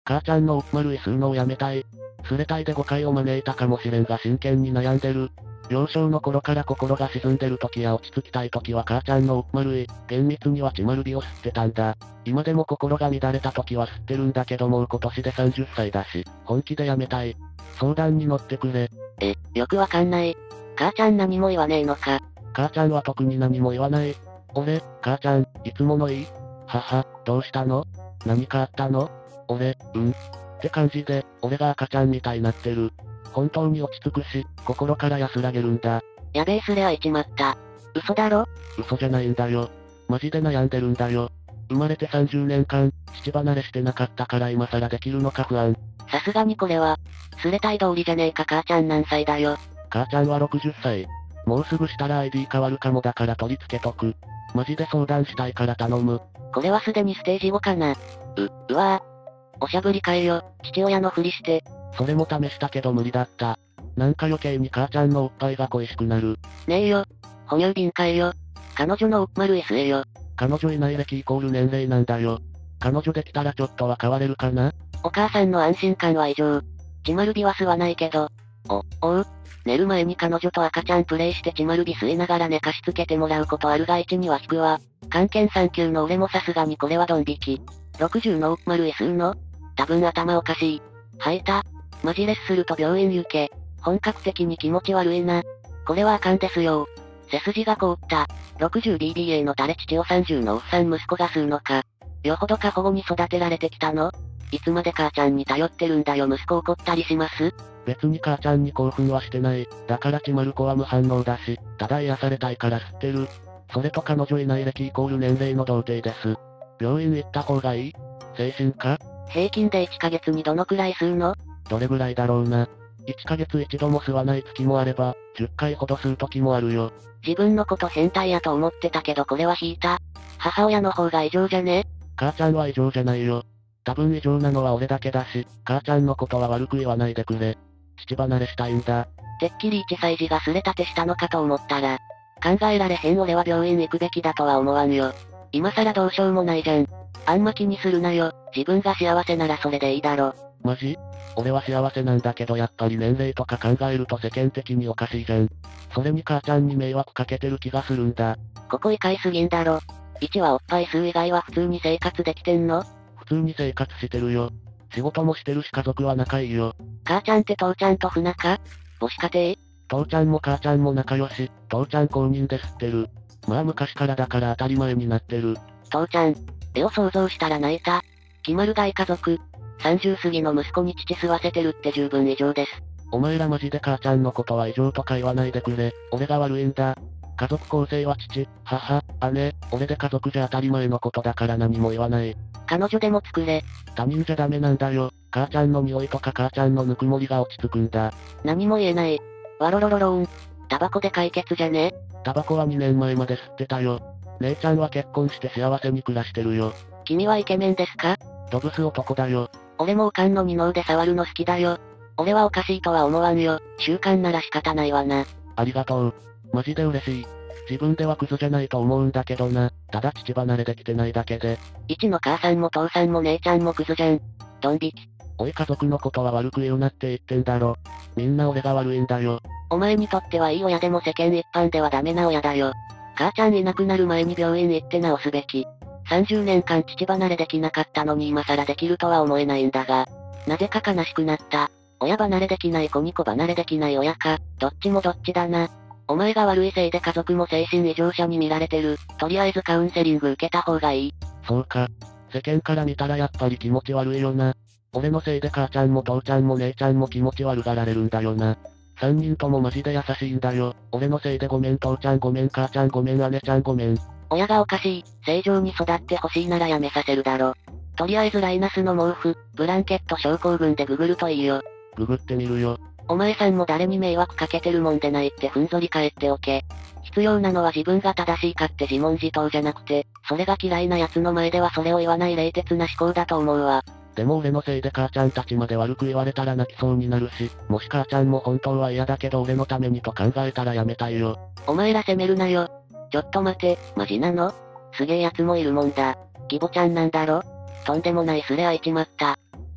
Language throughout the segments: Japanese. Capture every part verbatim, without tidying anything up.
母ちゃんのおっまるい吸うのをやめたい。すれたいで誤解を招いたかもしれんが真剣に悩んでる。幼少の頃から心が沈んでる時や落ち着きたい時は母ちゃんのおっまるい、厳密にはちまるびを吸ってたんだ。今でも心が乱れた時は吸ってるんだけどもう今年でさんじゅっさいだし、本気でやめたい。相談に乗ってくれ。 え、よくわかんない。母ちゃん何も言わねえのか。 母ちゃんは特に何も言わない。俺、母ちゃん、いつものいい？母、どうしたの？何かあったの？俺、うんって感じで、俺が赤ちゃんみたいになってる。本当に落ち着くし、心から安らげるんだ。 やべえすれあいちまった。嘘だろ？ 嘘じゃないんだよ。マジで悩んでるんだよ。生まれてさんじゅうねんかん、父離れしてなかったから今更できるのか不安。 さすがにこれは、すれたい通りじゃねえか。母ちゃん何歳だよ。 母ちゃんはろくじゅっさい。もうすぐしたら アイディー 変わるかもだから取り付けとく。マジで相談したいから頼む。 これはすでにステージごかな。う、うわぁ。おしゃぶりかえよ、父親のふりして。 それも試したけど無理だった。なんか余計に母ちゃんのおっぱいが恋しくなる。 ねえよ。哺乳瓶かえよ。彼女のおっまるい吸えよ。 彼女いない歴イコール年齢なんだよ。彼女できたらちょっとは変われるかな？ お母さんの安心感は異常。ちまるびは吸わないけど。お、おう。寝る前に彼女と赤ちゃんプレイしてちまるび吸いながら寝かしつけてもらうことあるがいちには引くわ。関係さん級の俺もさすがにこれはドン引き。ろくじゅうのおっまるい吸うの？多分頭おかしい。吐いた。マジレスすると病院行け。本格的に気持ち悪いな。これはあかんですよ。背筋が凍った。ろくじゅうビービーエー のタレ父をさんじゅうのおっさん息子が吸うのか。よほど過保護に育てられてきたの？いつまで母ちゃんに頼ってるんだよ。息子怒ったりします？ 別に母ちゃんに興奮はしてない。だからちまる子は無反応だし、ただ癒されたいから吸ってる。それと彼女いない歴イコール年齢の童貞です。病院行った方がいい？精神科？ 平均でいっかげつにどのくらい吸うの？ どれぐらいだろうな。いっかげつ一度も吸わない月もあれば、じゅっかいほど吸う時もあるよ。 自分のこと変態やと思ってたけどこれは引いた。母親の方が異常じゃね？ 母ちゃんは異常じゃないよ。多分異常なのは俺だけだし、母ちゃんのことは悪く言わないでくれ。父離れしたいんだ。 てっきりいちさい児がすれたてしたのかと思ったら、考えられへん。俺は病院行くべきだとは思わんよ。今更どうしようもないじゃん。あんま気にするなよ。自分が幸せならそれでいいだろ。 マジ？俺は幸せなんだけどやっぱり年齢とか考えると世間的におかしいじゃん。それに母ちゃんに迷惑かけてる気がするんだ。 ここ異界すぎんだろ。いちはおっぱい吸う以外は普通に生活できてんの？ 普通に生活してるよ。仕事もしてるし家族は仲いいよ。 母ちゃんって父ちゃんと不仲？母子家庭？ 父ちゃんも母ちゃんも仲良し、父ちゃん公認で吸ってる。まあ昔からだから当たり前になってる。 父ちゃん、絵を想像したら泣いた。決まる大家族。さんじゅう過ぎの息子に父吸わせてるって十分異常です。 お前らマジで母ちゃんのことは異常とか言わないでくれ。俺が悪いんだ。家族構成は父、母、姉、俺で家族じゃ当たり前のことだから何も言わない。 彼女でも作れ。 他人じゃダメなんだよ。母ちゃんの匂いとか母ちゃんのぬくもりが落ち着くんだ。 何も言えない。わろろろろーん。タバコで解決じゃね？ タバコはにねんまえまで吸ってたよ。姉ちゃんは結婚して幸せに暮らしてるよ。 君はイケメンですか？ ドブス男だよ。 俺もおかんの二の腕触るの好きだよ。俺はおかしいとは思わんよ。習慣なら仕方ないわな。 ありがとう。マジで嬉しい。自分ではクズじゃないと思うんだけどな。ただ父離れできてないだけで。 一の母さんも父さんも姉ちゃんもクズじゃん。ドン引き。 おい家族のことは悪く言うなって言ってんだろ。みんな俺が悪いんだよ。 お前にとってはいい親でも世間一般ではダメな親だよ。母ちゃんいなくなる前に病院行って治すべき。さんじゅうねんかん父離れできなかったのに今更できるとは思えないんだが。なぜか悲しくなった。親離れできない子に子離れできない親か。どっちもどっちだな。お前が悪いせいで家族も精神異常者に見られてる。とりあえずカウンセリング受けた方がいい。 そうか。世間から見たらやっぱり気持ち悪いよな。俺のせいで母ちゃんも父ちゃんも姉ちゃんも気持ち悪がられるんだよな。三人ともマジで優しいんだよ。俺のせいでごめん父ちゃんごめん母ちゃんごめん姉ちゃんごめん。 親がおかしい。正常に育ってほしいならやめさせるだろ。とりあえずライナスの毛布、ブランケット症候群でググるといいよ。 ググってみるよ。 お前さんも誰に迷惑かけてるもんでないってふんぞり返っておけ。必要なのは自分が正しいかって自問自答じゃなくて、それが嫌いな奴の前ではそれを言わない冷徹な思考だと思うわ。 でも俺のせいで母ちゃんたちまで悪く言われたら泣きそうになるし、もし母ちゃんも本当は嫌だけど俺のためにと考えたらやめたいよ。 お前ら責めるなよ。ちょっと待て、マジなの？すげえ奴もいるもんだ。ギボちゃんなんだろ？とんでもないスレあいちまった。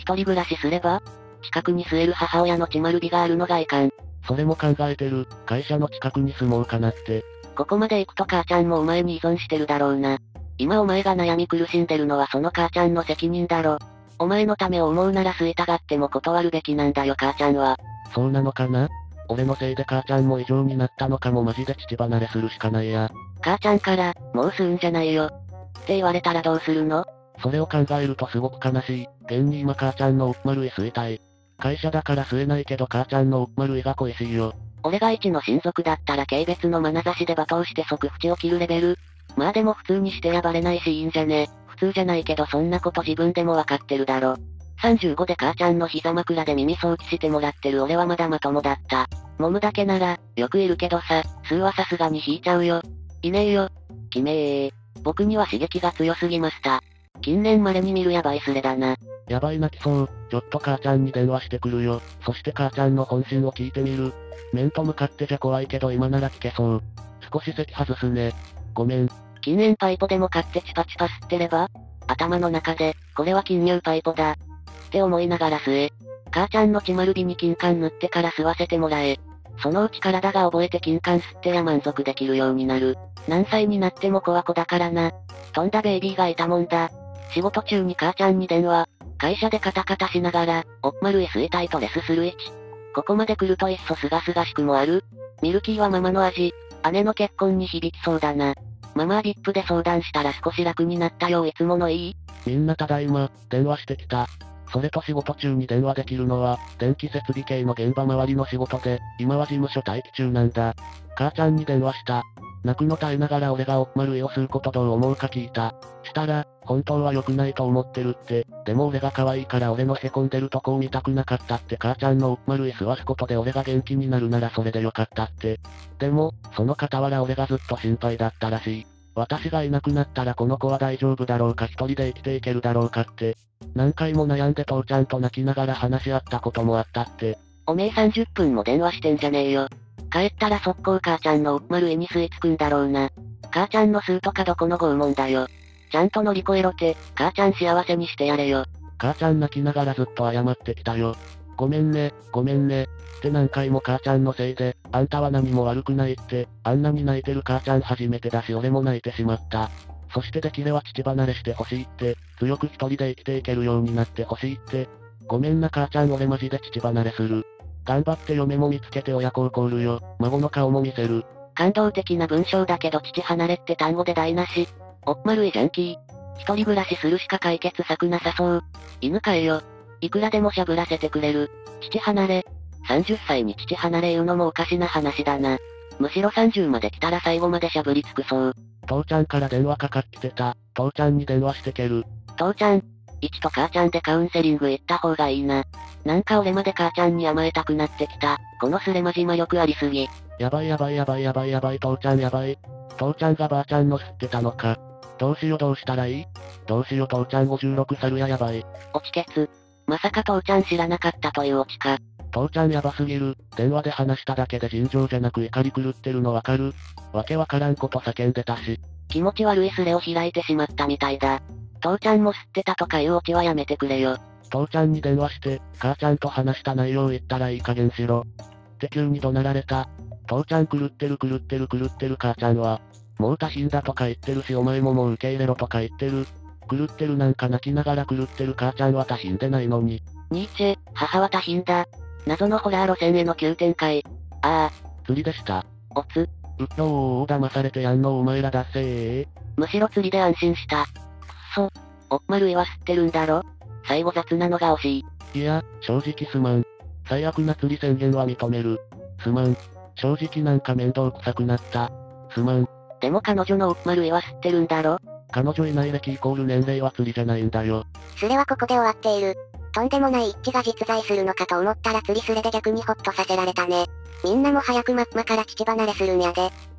一人暮らしすれば近くに据える母親の血丸日があるのがいかん。 それも考えてる。会社の近くに住もうかなって。 ここまで行くと母ちゃんもお前に依存してるだろうな。今お前が悩み苦しんでるのはその母ちゃんの責任だろ。お前のためを思うなら吸いたがっても断るべきなんだよ母ちゃんは。 そうなのかな？俺のせいで母ちゃんも異常になったのかも。マジで父離れするしかないや。 母ちゃんから、もう吸うんじゃないよ。って言われたらどうするの？ それを考えるとすごく悲しい。現に今母ちゃんのおっまるい吸いたい。会社だから吸えないけど母ちゃんのおっまるいが恋しいよ。 俺が一の親族だったら軽蔑の眼差しで罵倒して即縁を切るレベル。まあでも普通にしてやばれないしいいんじゃね？普通じゃないけどそんなこと自分でもわかってるだろ。さんじゅうごで母ちゃんの膝枕で耳掃除してもらってる俺はまだまともだった。揉むだけなら、よくいるけどさ、吸うはさすがに引いちゃうよ。いねえよ。きめー。僕には刺激が強すぎました。近年稀に見るヤバいスレだな。 やばい泣きそう。ちょっと母ちゃんに電話してくるよ。そして母ちゃんの本心を聞いてみる。面と向かってじゃ怖いけど今なら聞けそう。少し席外すね。ごめん。 禁煙パイポでも買ってチパチパ吸ってれば？頭の中で、これは禁入パイポだ。って思いながら吸え。母ちゃんの血丸日に金柑塗ってから吸わせてもらえ。そのうち体が覚えて金柑吸ってや満足できるようになる。何歳になっても子は子だからな。飛んだベイビーがいたもんだ。仕事中に母ちゃんに電話。会社でカタカタしながら、おっまるい吸いたいとレスするいち。ここまで来るといっそすがすがしくもある。ミルキーはママの味。姉の結婚に響きそうだな。ママはビップで相談したら少し楽になったよ。いつものいい？ みんなただいま、電話してきた。それと仕事中に電話できるのは、電気設備系の現場周りの仕事で、今は事務所待機中なんだ。母ちゃんに電話した。泣くの耐えながら俺がおっまるいを吸うことどう思うか聞いた。したら、本当は良くないと思ってるって。でも俺が可愛いから俺の凹んでるとこを見たくなかったって母ちゃんのおっまるい吸わすことで俺が元気になるならそれでよかったって。でも、その傍ら俺がずっと心配だったらしい。私がいなくなったらこの子は大丈夫だろうか一人で生きていけるだろうかって。何回も悩んで父ちゃんと泣きながら話し合ったこともあったって。 おめえさんじゅっぷんも電話してんじゃねえよ。帰ったら速攻母ちゃんのおっまるいに吸い付くんだろうな。母ちゃんの吸うとかどこの拷問だよ。ちゃんと乗り越えろって、母ちゃん幸せにしてやれよ。 母ちゃん泣きながらずっと謝ってきたよ。ごめんね、ごめんね。って何回も母ちゃんのせいで、あんたは何も悪くないって、あんなに泣いてる母ちゃん初めてだし俺も泣いてしまった。そしてできれば父離れしてほしいって、強く一人で生きていけるようになってほしいって。ごめんな母ちゃん俺マジで父離れする。頑張って嫁も見つけて親孝行るよ。孫の顔も見せる。 感動的な文章だけど父離れって単語で台無し。おっまるいジャンキー。一人暮らしするしか解決策なさそう。犬飼えよ。いくらでもしゃぶらせてくれる。父離れ。さんじゅっさいに父離れ言うのもおかしな話だな。むしろさんじゅうまで来たら最後までしゃぶりつくそう。 父ちゃんから電話かかってた。父ちゃんに電話してける。 父ちゃん。いちと母ちゃんでカウンセリング行った方がいいな。なんか俺まで母ちゃんに甘えたくなってきた。このスレマジ魔力ありすぎ。 やばいやばいやばいやばいやばい父ちゃんやばい。父ちゃんがばあちゃんの吸ってたのか。どうしようどうしたらいい？どうしよう父ちゃんごじゅうろくさるややばい。 落ちケツ。まさか父ちゃん知らなかったというオチか。 父ちゃんやばすぎる。電話で話しただけで尋常じゃなく怒り狂ってるのわかる？わけわからんこと叫んでたし。 気持ち悪いスレを開いてしまったみたいだ。父ちゃんも吸ってたとかいうオチはやめてくれよ。 父ちゃんに電話して、母ちゃんと話した内容を言ったらいい加減しろ。って急に怒鳴られた。父ちゃん狂ってる狂ってる狂ってる母ちゃんは。もう多品だとか言ってるしお前ももう受け入れろとか言ってる。狂ってるなんか泣きながら狂ってる母ちゃんは多品でないのに。 ニーチェ、母は多品だ。謎のホラー路線への急展開。ああ。 釣りでした。 おつ。 うっのー騙されてやんのお前らだっせー。 むしろ釣りで安心した。くっそ。おっまるいは吸ってるんだろ？最後雑なのが惜しい。いや、正直すまん。最悪な釣り宣言は認める。すまん。正直なんか面倒くさくなった。すまん。 でも彼女のおっまるいは吸ってるんだろ？ 彼女いない歴イコール年齢は釣りじゃないんだよ。 スレはここで終わっている。とんでもない一致が実在するのかと思ったら釣りスレで逆にホッとさせられたね。みんなも早くマッマから父離れするんやで。